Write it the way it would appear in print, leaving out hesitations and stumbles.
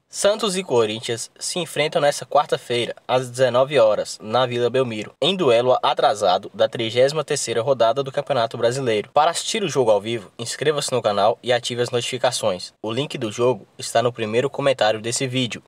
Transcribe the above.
Santos e Corinthians se enfrentam nesta quarta-feira, às 19 horas, na Vila Belmiro, em duelo atrasado da 33ª rodada do Campeonato Brasileiro. Para assistir o jogo ao vivo, inscreva-se no canal e ative as notificações. O link do jogo está no primeiro comentário desse vídeo.